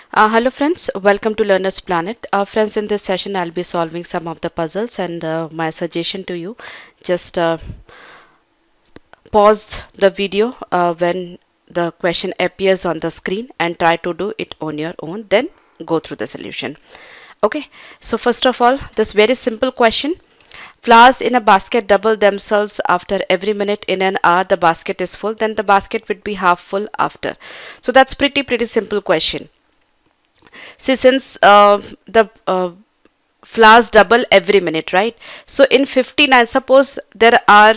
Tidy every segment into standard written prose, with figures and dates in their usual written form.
Hello friends, welcome to Learner's Planet. Friends, in this session I'll be solving some of the puzzles, and my suggestion to you, just pause the video when the question appears on the screen and try to do it on your own, then go through the solution. Okay, so first of all, this very simple question: flowers in a basket double themselves after every minute. In an hour the basket is full, then the basket would be half full after. So that's pretty simple question. See, since the flowers double every minute, right? So in 59, suppose there are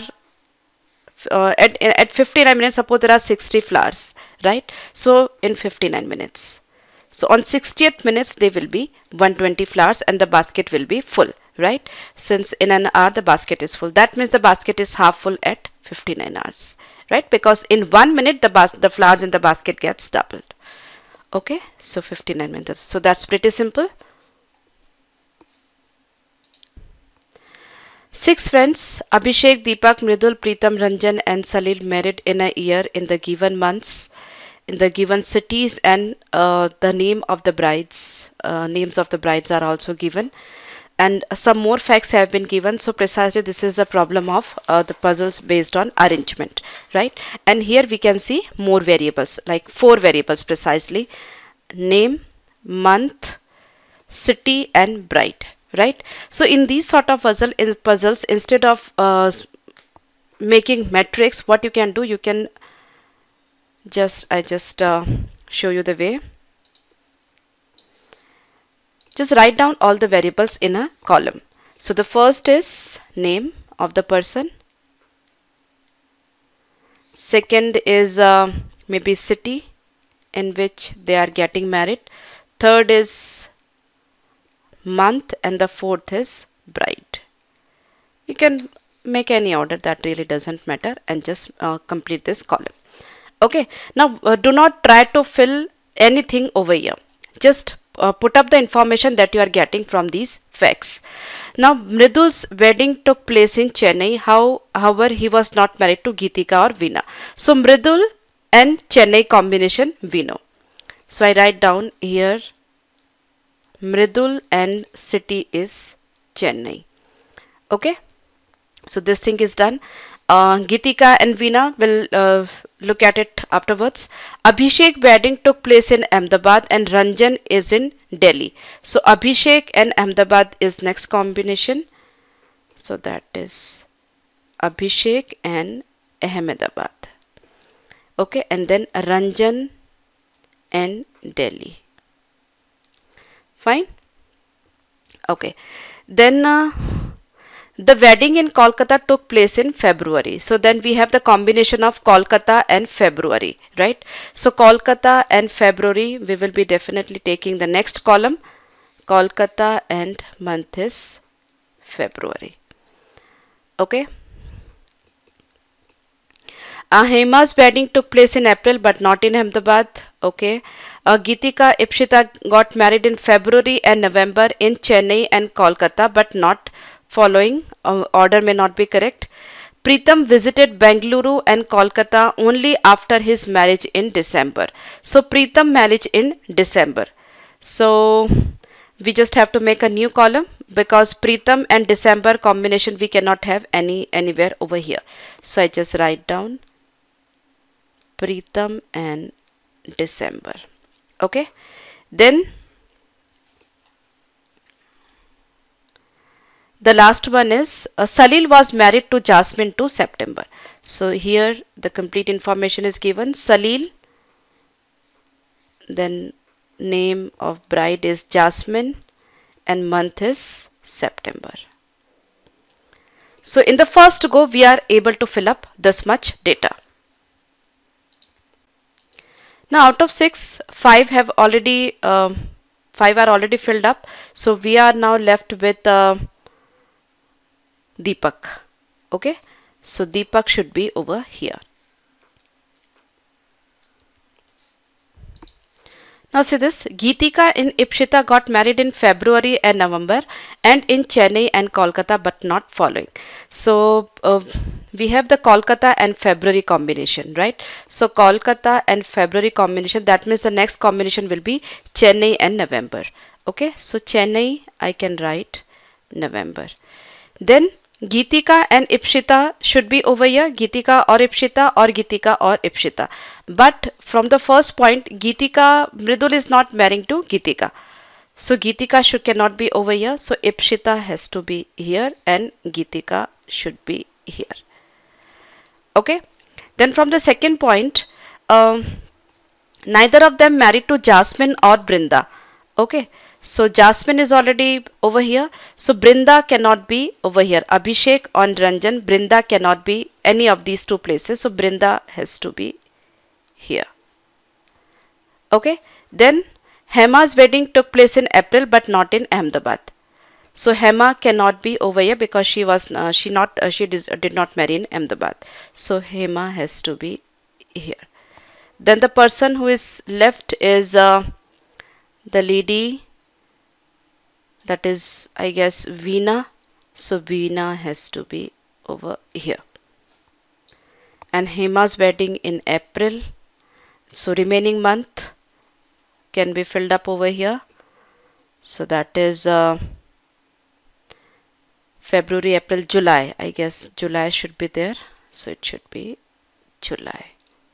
at 59 minutes, suppose there are 60 flowers, right? So in 59 minutes, so on 60th minutes they will be 120 flowers and the basket will be full, right? Since in an hour the basket is full, that means the basket is half full at 59 hours, right? Because in 1 minute the flowers in the basket gets doubled. Okay, so 59 minutes. So that's pretty simple. 6 friends, Abhishek, Deepak, Mridul, Preetam, Ranjan and Salil married in a year in the given months, in the given cities, and the name of the brides, names of the brides are also given, and some more facts have been given. So precisely this is a problem of the puzzles based on arrangement, right? And here we can see more variables, like 4 variables precisely: name, month, city and bride, right? So in these sort of puzzles, instead of making matrix, what you can do, you can just show you the way. Just write down all the variables in a column. So the first is name of the person, second is maybe city in which they are getting married, third is month, and the fourth is bride. You can make any order, that really doesn't matter, and just complete this column. Okay, now do not try to fill anything over here, just put up the information that you are getting from these facts. Now Mridul's wedding took place in Chennai. However, he was not married to Geetika or Veena. So Mridul and Chennai combination we know. So I write down here Mridul and city is Chennai. Okay, so this thing is done. Geetika and Veena will look at it afterwards. Abhishek wedding took place in Ahmedabad and Ranjan is in Delhi. So Abhishek and Ahmedabad is next combination. So that is Abhishek and Ahmedabad. Okay, and then Ranjan and Delhi. Fine. Okay, then the wedding in Kolkata took place in February. So then we have the combination of Kolkata and February, right? So Kolkata and February, we will be definitely taking the next column. Kolkata and month is February. Okay. Hema's wedding took place in April but not in Ahmedabad. Okay. Geetika Ipshita got married in February and November in Chennai and Kolkata, but not following order may not be correct. Preetam visited Bengaluru and Kolkata only after his marriage in December. So Preetam marriage in December. So we just have to make a new column, because Preetam and December combination we cannot have anywhere over here. So I just write down Preetam and December. Okay, then the last one is Salil was married to Jasmine to September. So here the complete information is given. Salil, then name of bride is Jasmine and month is September. So in the first go we are able to fill up this much data. Now out of 6, 5 have already 5 are already filled up. So we are now left with Deepak. Okay, so Deepak should be over here. Now see this, Geetika and Ipshita got married in February and November and in Chennai and Kolkata, but not following. So we have the Kolkata and February combination, right? So Kolkata and February combination, that means the next combination will be Chennai and November. Okay, so Chennai I can write November. Then Geetika and Ipshita should be over here, Geetika or Ipshita or Geetika or Ipshita. But from the first point, Geetika, Mridul is not marrying to Geetika. So Geetika cannot be over here. So Ipshita has to be here and Geetika should be here. Okay. Then from the second point, neither of them married to Jasmine or Brinda. Okay. So Jasmine is already over here. So Brinda cannot be over here. Abhishek or Ranjan, Brinda cannot be any of these two places. So Brinda has to be here. Okay. Then Hema's wedding took place in April but not in Ahmedabad. So Hema cannot be over here because she did not marry in Ahmedabad. So Hema has to be here. Then the person who is left is the lady, that is I guess Veena. So Veena has to be over here. And Hema's wedding in April. So remaining month can be filled up over here. So that is February, April, July. I guess July should be there. So it should be July.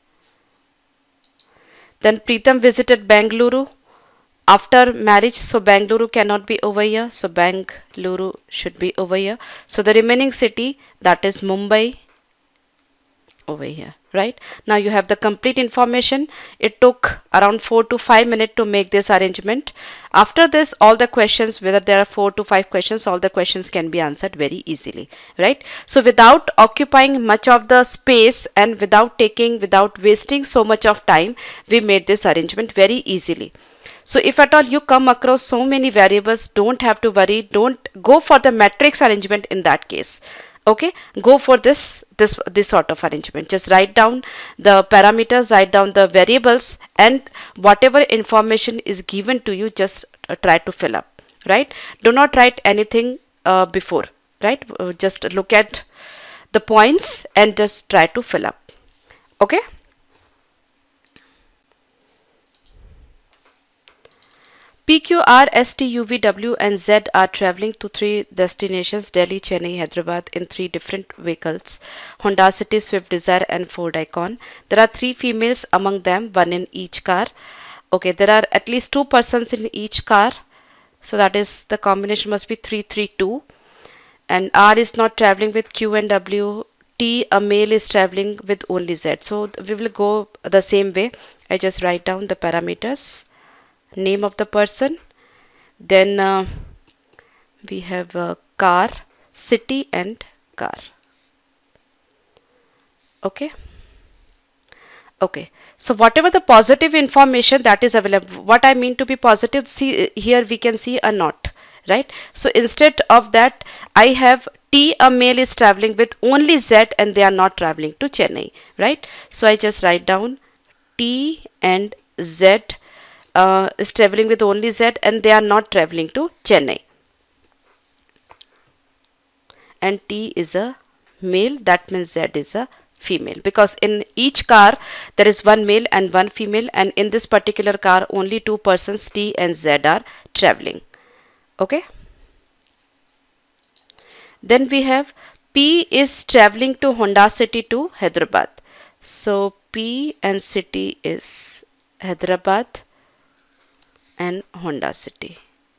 Then Preetham visited Bengaluru after marriage. So Bengaluru cannot be over here. So Bengaluru should be over here. So the remaining city, that is Mumbai, over here. Right now you have the complete information. It took around 4 to 5 minutes to make this arrangement. After this, all the questions, whether there are 4 to 5 questions, all the questions can be answered very easily, right? So without occupying much of the space and without wasting so much of time, we made this arrangement very easily. So if at all you come across so many variables, don't have to worry. Don't go for the matrix arrangement in that case. Okay, go for this sort of arrangement. Just write down the parameters, write down the variables, and whatever information is given to you, just try to fill up, right? Do not write anything before, right? Just look at the points and just try to fill up. Okay. P, Q, R, S, T, U, V, W and Z are traveling to 3 destinations, Delhi, Chennai, Hyderabad, in 3 different vehicles, Honda City, Swift Desire and Ford Icon. There are 3 females among them, 1 in each car. Okay, there are at least 2 persons in each car. So that is, the combination must be 332. And R is not traveling with Q and W. T, a male, is traveling with only Z. So we will go the same way. I just write down the parameters. Name of the person, then we have car, city and car. Okay. Okay, so whatever the positive information that is available, what I mean to be positive, see here we can see a not, right? So instead of that, I have T, a male, is traveling with only Z and they are not traveling to Chennai, right? So I just write down T and Z is traveling with only Z and they are not traveling to Chennai. And T is a male, that means Z is a female, because in each car there is 1 male and 1 female, and in this particular car only 2 persons, T and Z, are traveling. Okay. Then we have P is traveling to Honda City to Hyderabad. So P and city is Hyderabad and Honda City.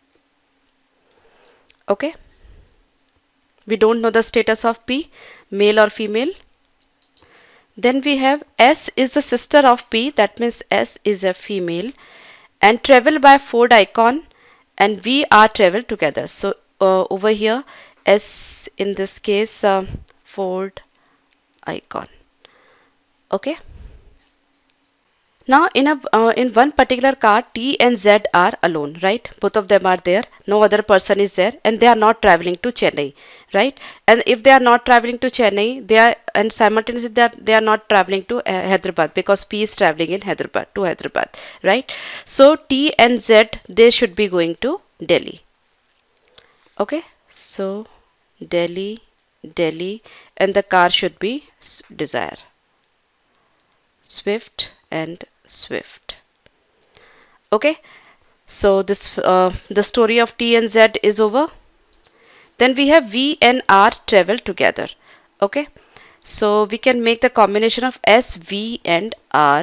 Okay. We don't know the status of P, male or female. Then we have S is the sister of P, that means S is a female, and travel by Ford Icon, and we are travel together. So over here S in this case Ford Icon. Okay. Now in one particular car, T and Z are alone, right? Both of them are there, no other person is there, and they are not traveling to Chennai, right? And if they are not traveling to Chennai, and simultaneously they are not traveling to Hyderabad, because P is traveling in Hyderabad to Hyderabad, right? So T and Z, they should be going to Delhi. Okay, so Delhi Delhi, and the car should be Dzire. Swift and Swift. Okay, so this the story of T and Z is over. Then we have V and R travel together. Okay, so we can make the combination of S, V and R,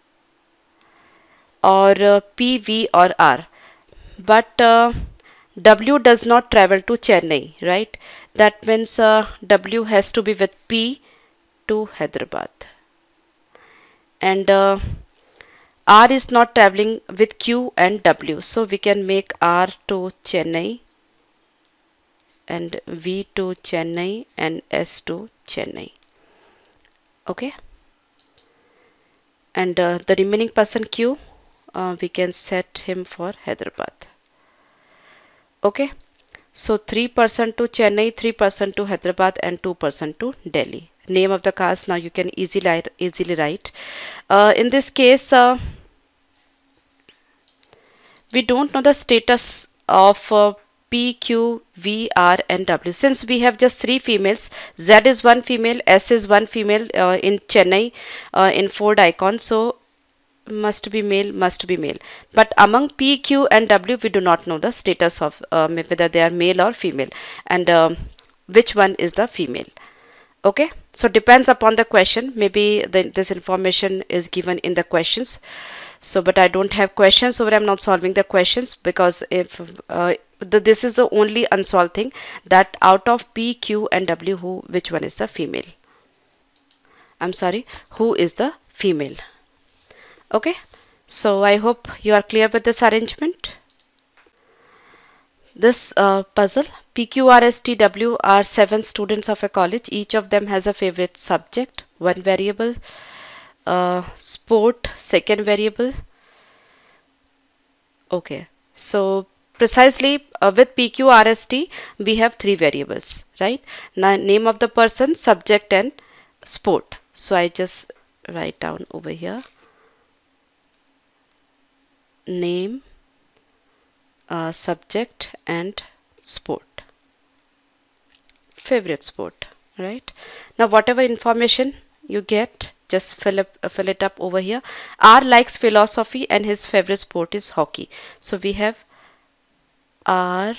or P, V or R. But W does not travel to Chennai, right? That means W has to be with P to Hyderabad. And R is not traveling with Q and W. So we can make R to Chennai, and V to Chennai, and S to Chennai. Okay. And the remaining person Q, we can set him for Hyderabad. Okay. So 3% to Chennai, 3% to Hyderabad, and 2% to Delhi. Name of the cars now you can easily write. In this case, we don't know the status of P, Q, V, R and W. Since we have just 3 females, Z is 1 female, S is 1 female in Chennai, in Ford Icon. So must be male. But among P, Q and W, we do not know the status of whether they are male or female, and which one is the female. Okay, so depends upon the question. Maybe this information is given in the questions. So, but I don't have questions, so I'm not solving the questions, because if this is the only unsolved thing, that out of P, Q and W, which one is the female? I'm sorry, who is the female? Okay, so I hope you are clear with this arrangement. This puzzle, PQRSTW are 7 students of a college. Each of them has a favorite subject, 1 variable, sport, 2nd variable. Okay, so precisely with PQRST we have 3 variables, right? Now, name of the person, subject and sport. So I just write down over here name, subject and sport, favorite sport, right? Now whatever information you get, just fill it up over here. R likes philosophy and his favorite sport is hockey. So we have R,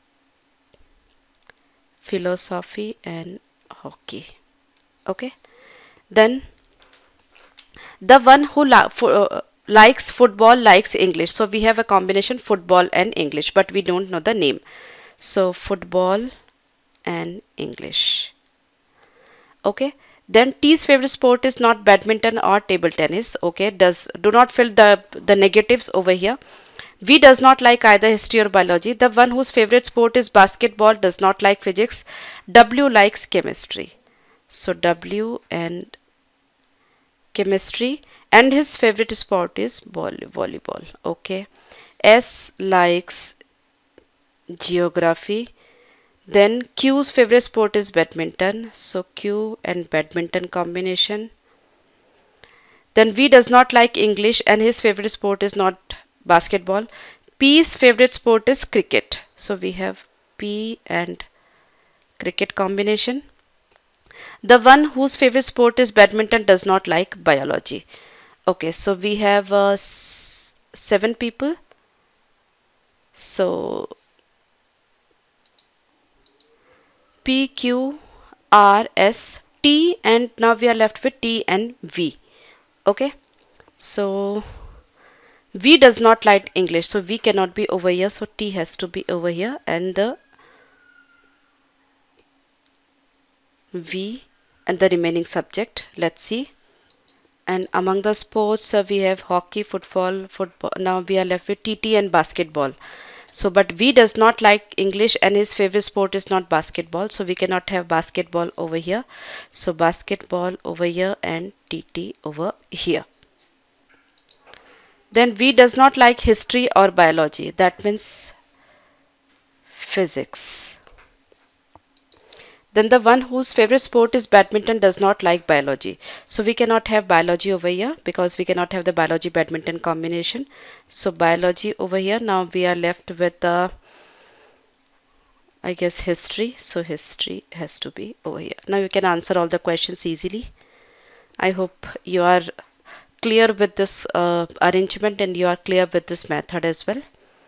philosophy and hockey. Okay, then the one who likes football likes English. So we have a combination football and English, but we don't know the name. So football and English. Okay, then T's favorite sport is not badminton or table tennis. Okay, do not fill the negatives over here. V does not like either history or biology. The one whose favorite sport is basketball does not like physics. W likes chemistry. So W and chemistry, and his favorite sport is volleyball. Okay, S likes geography. Then Q's favorite sport is badminton. So Q and badminton combination. Then V does not like English and his favorite sport is not basketball. P's favorite sport is cricket. So we have P and cricket combination. The one whose favorite sport is badminton does not like biology. Okay, so we have 7 people. So P, Q, R, S, T, and now we are left with T and V. Okay, so V does not like English, so V cannot be over here, so T has to be over here, and the V and the remaining subject. Let's see. And among the sports we have hockey, football. Now we are left with TT and basketball. So but V does not like English and his favorite sport is not basketball, so we cannot have basketball over here. So basketball over here and TT over here. Then V does not like history or biology, that means physics. Then the one whose favorite sport is badminton does not like biology. So we cannot have biology over here because we cannot have the biology badminton combination. So biology over here. Now we are left with I guess history. So history has to be over here. Now you can answer all the questions easily. I hope you are clear with this arrangement and you are clear with this method as well.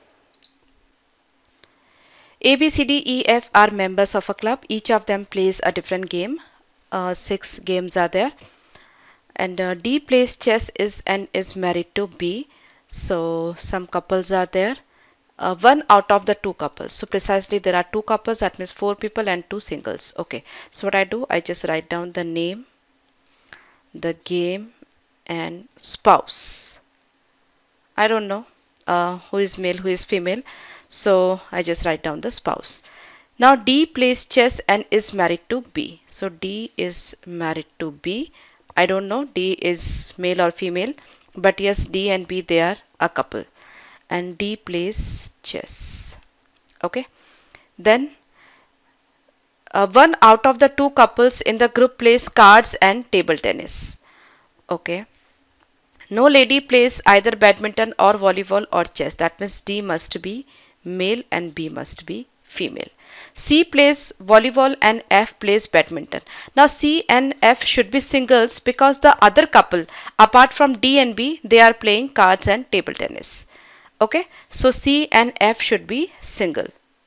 A, B, C, D, E, F are members of a club. Each of them plays a different game. 6 games are there. And D plays chess and is married to B. So some couples are there. One out of the 2 couples. So precisely there are 2 couples, that means 4 people and 2 singles. Okay. So what I do, I just write down the name, the game and spouse. I don't know who is male, who is female. So I just write down the spouse. Now D plays chess and is married to B. So D is married to B. I don't know D is male or female, but yes, D and B, they are a couple. And D plays chess. Okay. Then one out of the 2 couples in the group plays cards and table tennis. Okay. No lady plays either badminton or volleyball or chess. That means D must be male and B must be female. C plays volleyball and F plays badminton. Now C and F should be singles because the other couple apart from D and B, they are playing cards and table tennis. Okay, so C and F should be single.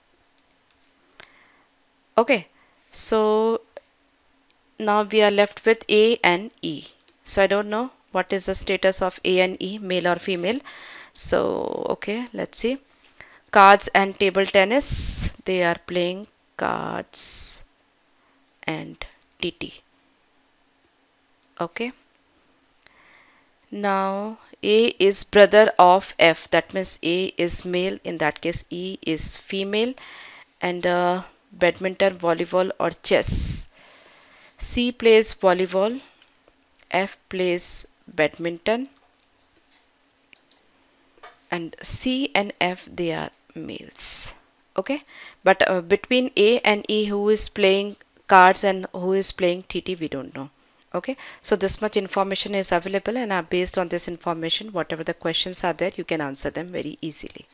Okay, so now we are left with A and E. So I don't know what is the status of A and E, male or female. So okay, let's see. Cards and table tennis, they are playing cards and TT. Okay. Now A is brother of F, that means A is male, in that case E is female. And badminton, volleyball or chess. C plays volleyball, F plays badminton, and C and F, they are males. Okay, but between A and E, who is playing cards and who is playing TT, we don't know. Okay, so this much information is available, and based on this information, whatever the questions are there, you can answer them very easily.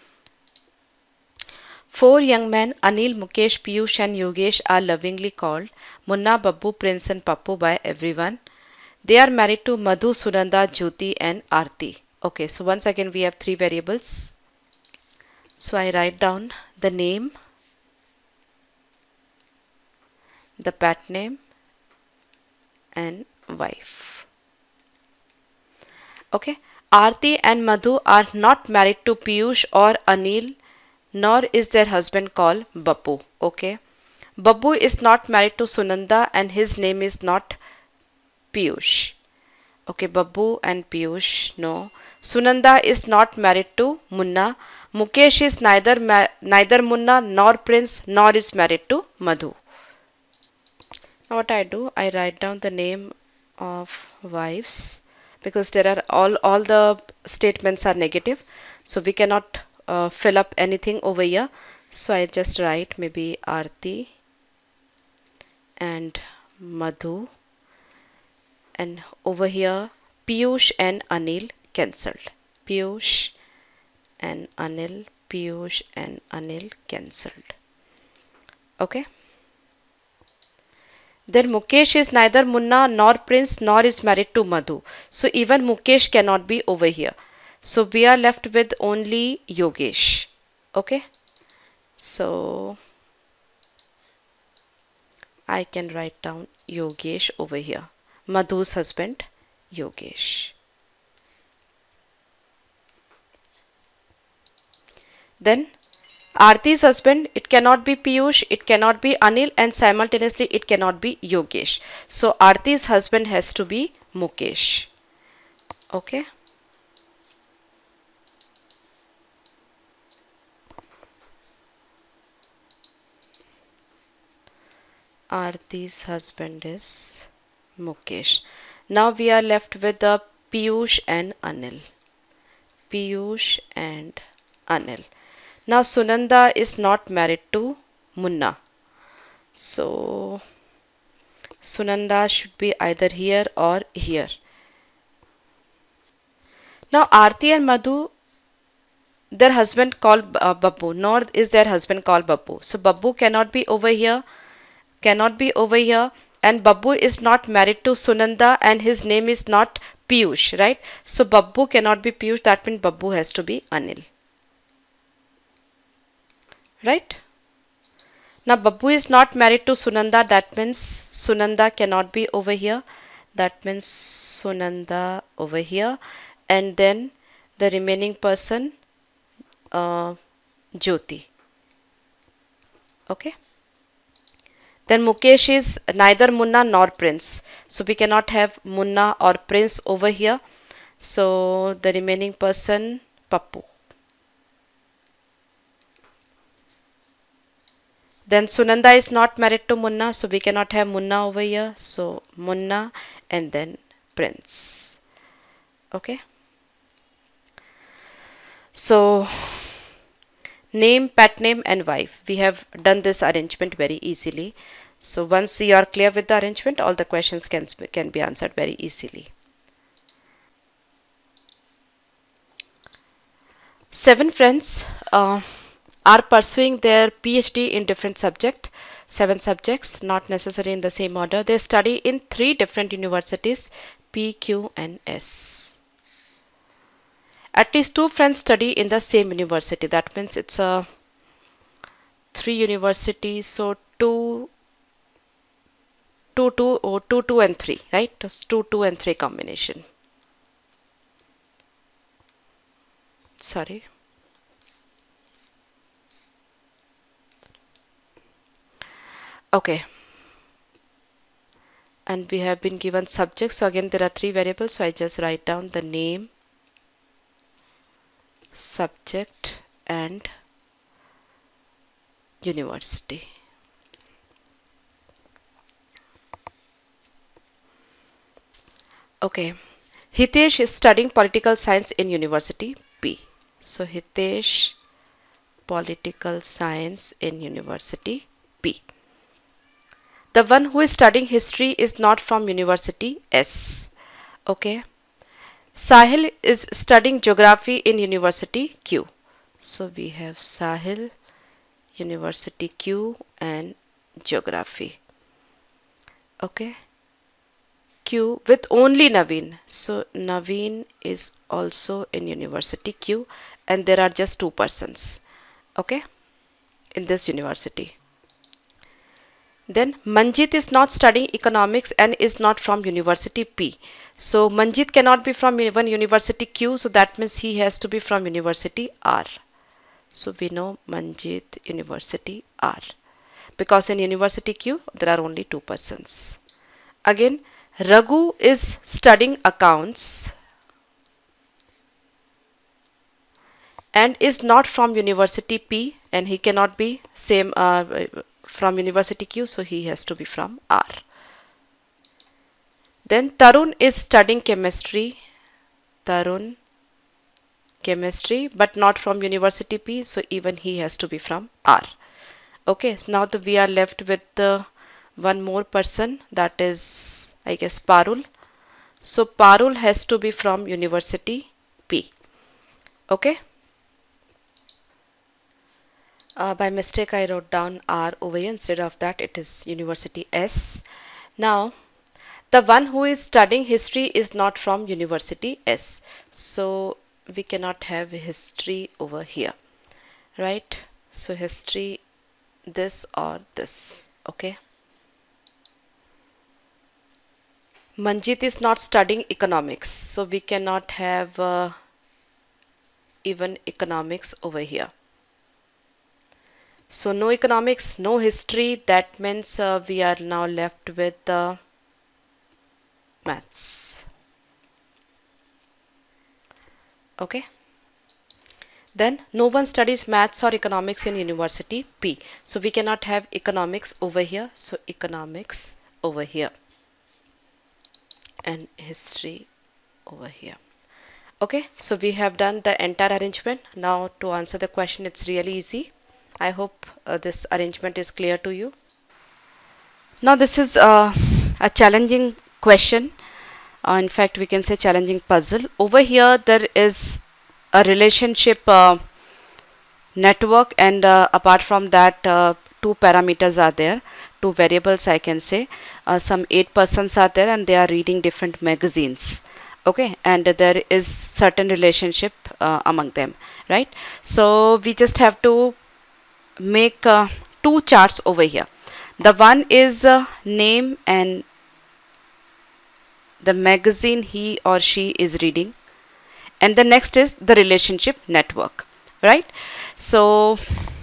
4 young men, Anil, Mukesh, Piyush and Yogesh, are lovingly called Munna, Babbu, Prince and Pappu by everyone. They are married to Madhu, Sunanda, Jyoti and Aarti. Okay, so once again we have 3 variables. So I write down the name, the pet name and wife. Okay, Aarti and Madhu are not married to Piyush or Anil, nor is their husband called Babbu. Okay, Babbu is not married to Sunanda and his name is not Piyush. Okay, Babbu and Piyush, no. Sunanda is not married to Munna. Mukesh is neither Munna nor Prince nor is married to Madhu. Now what I do, I write down the name of wives because there are all the statements are negative, so we cannot fill up anything over here. So I just write maybe Aarti and Madhu, and over here Piyush and Anil cancelled. Piyush and Anil, Piyush and Anil cancelled. Okay. Then Mukesh is neither Munna nor Prince nor is married to Madhu. So even Mukesh cannot be over here. So we are left with only Yogesh. Okay. So I can write down Yogesh over here. Madhu's husband, Yogesh. Then Aarti's husband, it cannot be Piyush, it cannot be Anil, and simultaneously it cannot be Yogesh. So Aarti's husband has to be Mukesh. Okay. Aarti's husband is Mukesh. Now we are left with the Piyush and Anil. Piyush and Anil. Now Sunanda is not married to Munna. So Sunanda should be either here or here. Now Aarti and Madhu, their husband called Babbu, nor is their husband called Babbu. So Babbu cannot be over here, and Babbu is not married to Sunanda and his name is not Piyush, right? So Babbu cannot be Piyush, that means Babbu has to be Anil, right? Now Babbu is not married to Sunanda, that means Sunanda cannot be over here, that means Sunanda over here, and then the remaining person Jyoti. Okay. Then Mukesh is neither Munna nor Prince. So we cannot have Munna or Prince over here. So the remaining person Pappu. Then Sunanda is not married to Munna. So we cannot have Munna over here. So Munna and then Prince. Okay. So name, pet name and wife. We have done this arrangement very easily. So once you are clear with the arrangement, all the questions can be answered very easily. 7 friends are pursuing their PhD in different subjects. 7 subjects, not necessarily in the same order. They study in 3 different universities, P, Q and S. At least 2 friends study in the same university. That means it's a 3 universities. So 2 and 3, right? It's 2 and 3 combination. Sorry. Okay. And we have been given subjects. So again there are 3 variables. So I just write down the name, subject and university. Okay, Hitesh is studying political science in university P. So Hitesh, political science in university P. The one who is studying history is not from university S. Okay. Sahil is studying geography in university Q. So we have Sahil, university Q and geography. Okay. Q with only Naveen. So Naveen is also in university Q and there are just 2 persons. Okay. In this university. Then Manjit is not studying economics and is not from university P. So Manjit cannot be from even university Q, so that means he has to be from university R. So we know Manjit university R. Because in university Q there are only 2 persons. Again Raghu is studying accounts and is not from university P and he cannot be same from university Q, so he has to be from R. Then Tarun is studying chemistry. Tarun, chemistry, but not from university P, so even he has to be from R. Okay, so now we are left with one more person, that is I guess Parul. So Parul has to be from university P. Okay. By mistake I wrote down R over here. Instead of that it is university S. Now the one who is studying history is not from university S. So we cannot have history over here. Right? So history this or this. Okay. Manjit is not studying economics. So we cannot have even economics over here. So no economics, no history, that means we are now left with maths. Okay. Then no one studies maths or economics in university P. So we cannot have economics over here. So economics over here and history over here. Okay. So we have done the entire arrangement. Now to answer the question, it's really easy. I hope this arrangement is clear to you. Now this is a challenging question. In fact, we can say challenging puzzle. Over here there is a relationship network, and apart from that, two parameters are there, two variables I can say. Some 8 persons are there and they are reading different magazines. Okay, and there is certain relationship among them, right? So we just have to make two charts over here. The one is name and the magazine he or she is reading, and the next is the relationship network, right? So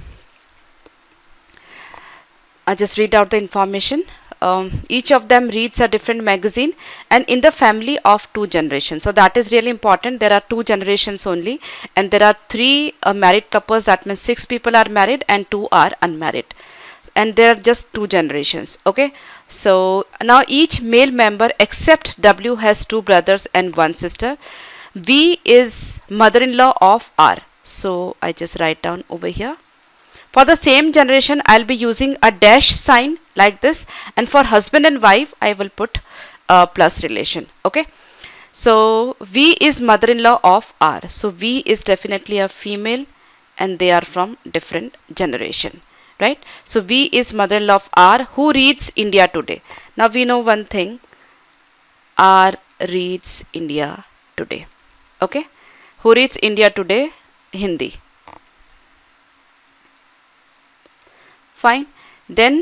I just read out the information. Each of them reads a different magazine and in the family of 2 generations. So that is really important. There are 2 generations only, and there are 3 married couples. That means 6 people are married and 2 are unmarried, and there are just 2 generations. Okay, so now each male member except W has 2 brothers and 1 sister. V is mother-in-law of R. So I just write down over here. For the same generation, I'll be using a dash sign like this, and for husband and wife, I will put a plus relation. Okay, so V is mother-in-law of R. So V is definitely a female, and they are from different generation, right? So V is mother-in-law of R, who reads India Today. Now we know one thing, R reads India Today. Okay, who reads India Today? Hindi. Fine. Then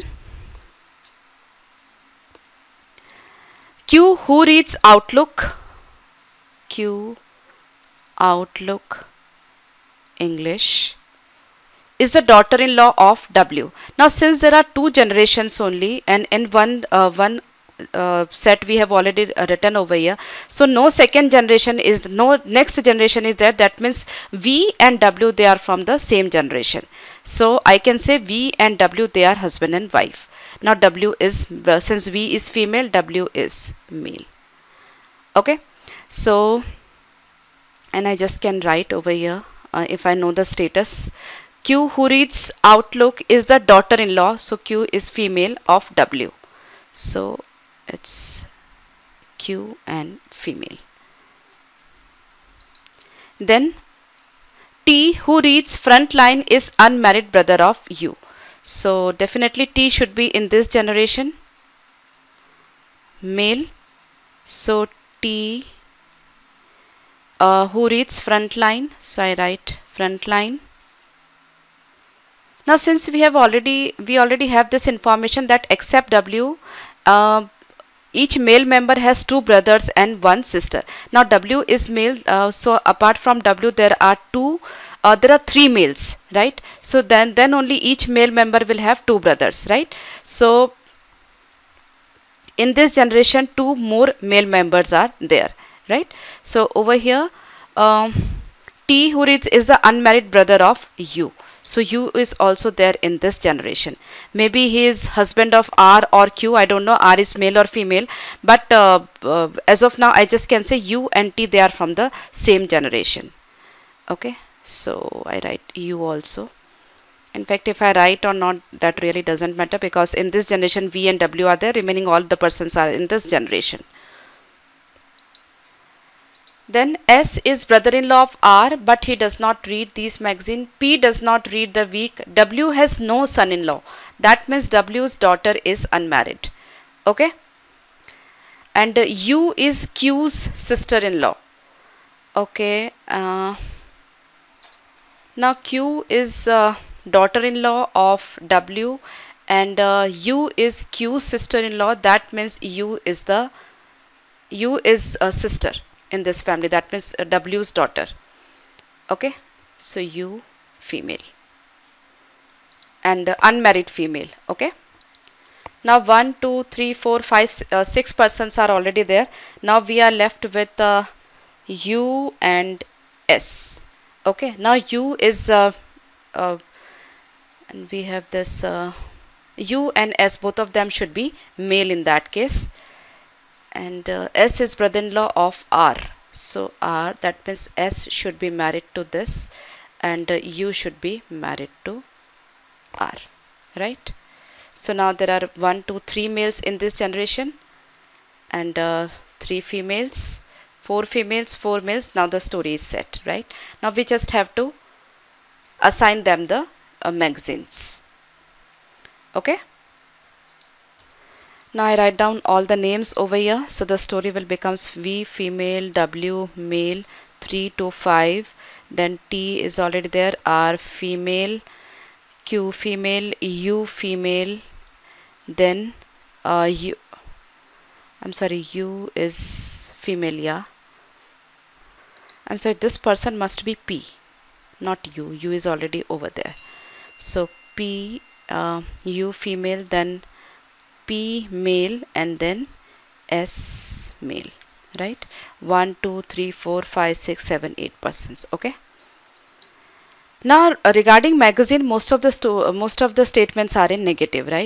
Q, who reads Outlook? Q, Outlook English, is the daughter-in-law of W. Now since there are 2 generations only, and in one set we have already written over here, so no second generation is, no next generation is there. That means V and W, they are from the same generation. So I can say V and W, they are husband and wife. Now W is, since V is female, W is male. Okay, so, and I just can write over here, if I know the status, Q, who reads Outlook, is the daughter-in-law. So Q is female of W. So it's Q and female. Then T, who reads Frontline, is unmarried brother of U. So definitely T should be in this generation, male. So T, who reads Frontline, so I write Frontline. Now since we already have this information that except W, each male member has 2 brothers and 1 sister. Now W is male, so apart from W there are 3 males, right? So then only each male member will have 2 brothers, right? So in this generation 2 more male members are there, right? So over here, T, who reads, is the unmarried brother of U. So U is also there in this generation. Maybe he is husband of R or Q. I don't know R is male or female, but as of now I just can say U and T, they are from the same generation. Okay, so I write U also. In fact, if I write or not, that really doesn't matter, because in this generation V and W are there, remaining all the persons are in this generation. Then S is brother-in-law of R, but he does not read these magazine. P does not read the Week. W has no son-in-law. That means W's daughter is unmarried. Okay. And U is Q's sister-in-law. Okay. Now Q is daughter-in-law of W, and U is Q's sister-in-law. That means U is a sister in this family. That means W's daughter. Okay, so U female and unmarried female. Okay, now 1 2 3 4 5 6 persons are already there. Now we are left with U and S. Okay, now U is and we have this U and S, both of them should be male in that case. And S is brother-in-law of R. So R, that means S should be married to this, and U should be married to R, right? So now there are 1 2 3 males in this generation, and 3 females, 4 females, 4 males. Now the story is set, right? Now we just have to assign them the magazines. Okay. Now I write down all the names over here. So the story will becomes V female, W male, 3 to 5. Then T is already there. R female, Q female, U female. Then U. I'm sorry, U is female. Yeah. I'm sorry. This person must be P, not U. U is already over there. So P, U female, then P male, and then S male, right? 1 2 3 4 5 6 7 8 persons. Okay. Now regarding magazine, most of the statements are in negative, right?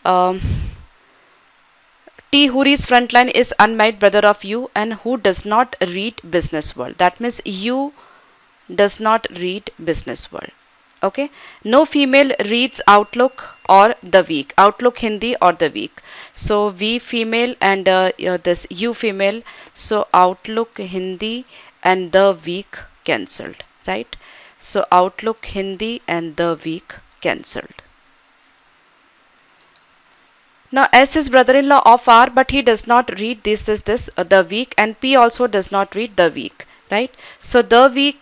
T who reads frontline is unmarried brother of U and who does not read Business World. That means U does not read Business World. Okay. No female reads Outlook or The Week. Outlook Hindi or The Week. So V female and this U female. So Outlook Hindi and The Week cancelled. Right. So Outlook Hindi and The Week cancelled. Now S is brother-in-law of R, but he does not read this The Week, and P also does not read The Week. Right. So The Week.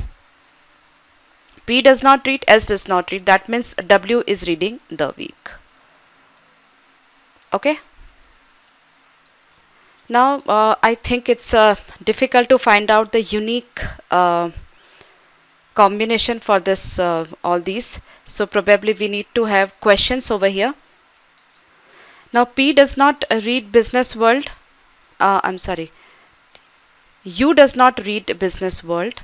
P does not read, S does not read. That means W is reading The Week. Okay. Now I think it's difficult to find out the unique combination for this all these. So probably we need to have questions over here. Now P does not read Business World. I'm sorry. U does not read Business World.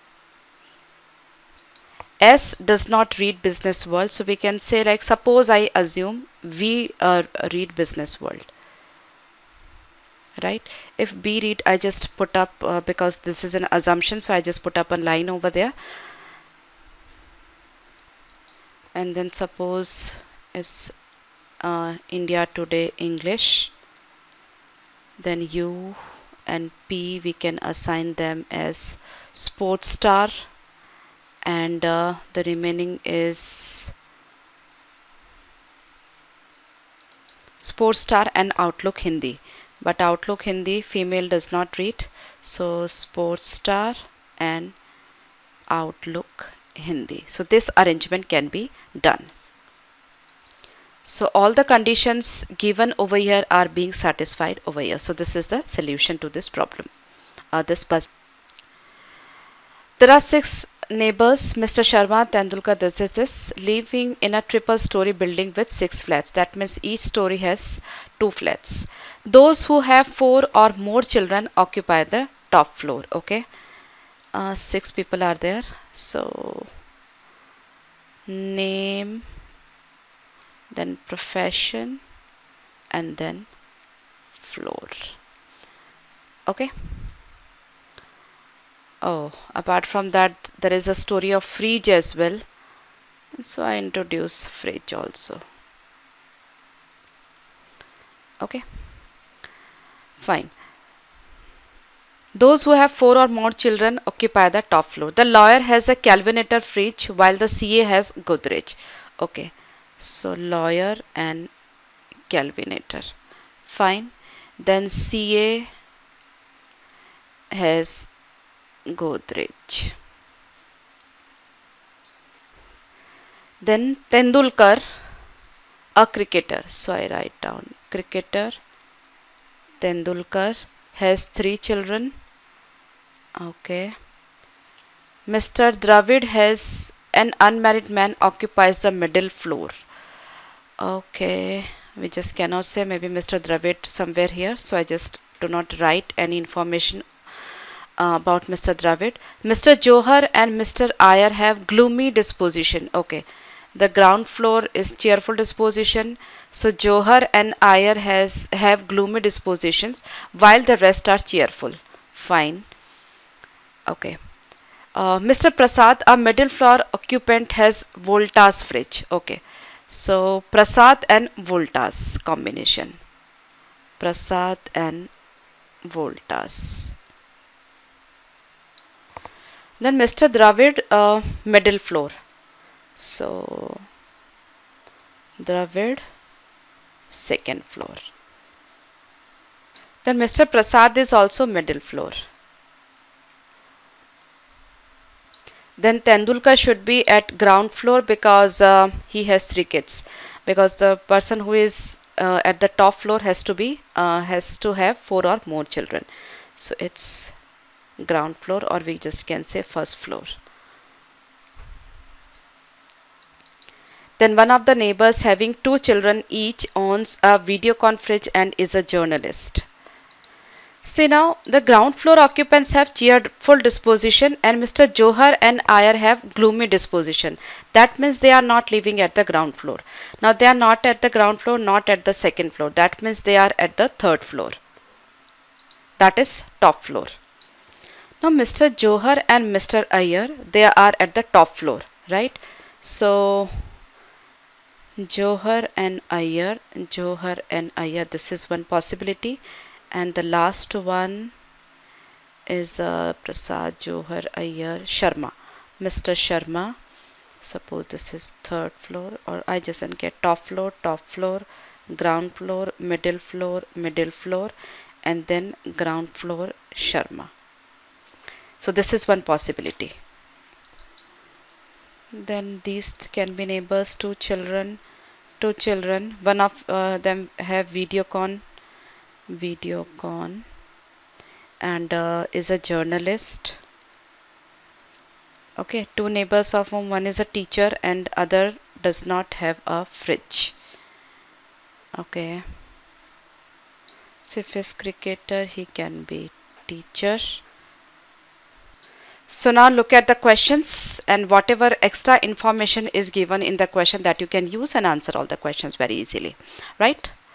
S does not read Business World. So we can say, like, suppose I assume we read Business World. Right. If B read, I just put up because this is an assumption. So I just put up a line over there. And then suppose it's India Today English. Then U and P we can assign them as Sports Star. And the remaining is Sports Star and Outlook Hindi. But Outlook Hindi female does not read. So Sports Star and Outlook Hindi. So this arrangement can be done. So all the conditions given over here are being satisfied over here. So this is the solution to this problem. There are 6 neighbors. Mr. Sharma Tendulkar, this living in a triple story building with 6 flats. That means each story has 2 flats. Those who have 4 or more children occupy the top floor. Okay. 6 people are there. So name, then profession, and then floor. Okay. Oh, apart from that, there is a story of fridge as well. So I introduce fridge also. Okay. Fine. Those who have 4 or more children occupy the top floor. The lawyer has a Kelvinator fridge while the CA has Godrej. Okay. So lawyer and Kelvinator. Fine. Then CA has Godrej. Then Tendulkar, a cricketer. So I write down cricketer. Tendulkar has 3 children. Okay. Mr. Dravid has an unmarried man occupies the middle floor. Okay. We just cannot say, maybe Mr. Dravid somewhere here. So I just do not write any information about Mr. Dravid. Mr. Johar and Mr. Iyer have gloomy disposition. Okay. The ground floor is cheerful disposition. So Johar and Iyer have gloomy dispositions while the rest are cheerful. Fine. Okay. Mr. Prasad, a middle floor occupant, has Voltas fridge. Okay. So Prasad and Voltas combination. Prasad and Voltas. Then Mr. Dravid, middle floor. So Dravid, second floor. Then Mr. Prasad is also middle floor. Then Tendulkar should be at ground floor because he has 3 kids. Because the person who is at the top floor has to have 4 or more children. So it's ground floor, or we just can say first floor. Then one of the neighbors having 2 children each owns a Videocon fridge and is a journalist. See, now the ground floor occupants have cheerful disposition and Mr. Johar and Iyer have gloomy disposition. That means they are not living at the ground floor. Now they are not at the ground floor, not at the second floor. That means they are at the third floor. That is top floor. Now Mr. Johar and Mr. Iyer, they are at the top floor, right? So Johar and Iyer, this is one possibility. And the last one is Prasad, Johar, Iyer, Sharma. Mr. Sharma, suppose this is third floor, or I just get top floor, ground floor, middle floor, and then ground floor, Sharma. So this is one possibility. Then these can be neighbors, 2 children. One of them have Videocon and is a journalist. Okay, 2 neighbors of whom one is a teacher and other does not have a fridge. Okay, so if he's cricketer, he can be teacher. So now look at the questions and whatever extra information is given in the question, that you can use and answer all the questions very easily, right?